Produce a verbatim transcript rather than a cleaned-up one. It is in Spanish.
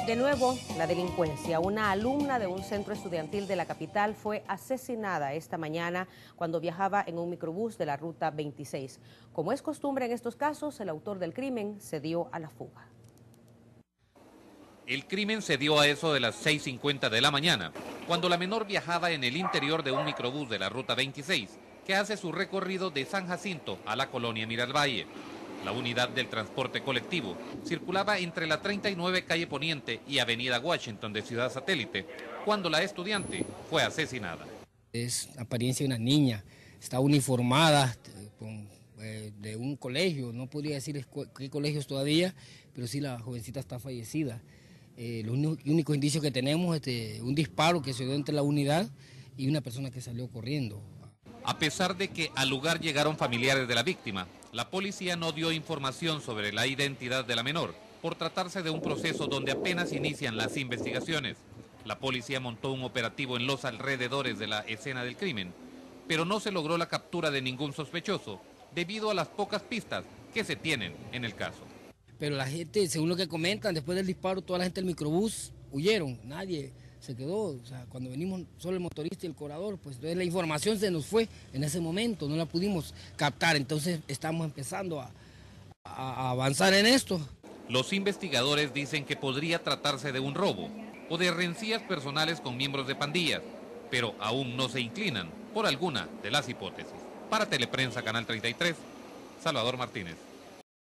De nuevo, la delincuencia. Una alumna de un centro estudiantil de la capital fue asesinada esta mañana cuando viajaba en un microbús de la ruta veintiséis. Como es costumbre en estos casos, el autor del crimen se dio a la fuga. El crimen se dio a eso de las seis cincuenta de la mañana, cuando la menor viajaba en el interior de un microbús de la ruta veintiséis, que hace su recorrido de San Jacinto a la colonia Miralvalle. La unidad del transporte colectivo circulaba entre la treinta y nueve calle Poniente y avenida Washington de Ciudad Satélite, cuando la estudiante fue asesinada. Es apariencia de una niña, está uniformada con, eh, de un colegio, no podría decir qué colegios todavía, pero sí la jovencita está fallecida. Eh, los únicos indicios que tenemos es de un disparo que se dio entre la unidad y una persona que salió corriendo. A pesar de que al lugar llegaron familiares de la víctima, la policía no dio información sobre la identidad de la menor, por tratarse de un proceso donde apenas inician las investigaciones. La policía montó un operativo en los alrededores de la escena del crimen, pero no se logró la captura de ningún sospechoso, debido a las pocas pistas que se tienen en el caso. Pero la gente, según lo que comentan, después del disparo, toda la gente del microbús huyeron, nadie se quedó. O sea, cuando venimos solo el motorista y el cobrador, pues entonces la información se nos fue en ese momento, no la pudimos captar, entonces estamos empezando a, a, a avanzar en esto. Los investigadores dicen que podría tratarse de un robo o de rencillas personales con miembros de pandillas, pero aún no se inclinan por alguna de las hipótesis. Para Teleprensa, Canal treinta y tres, Salvador Martínez.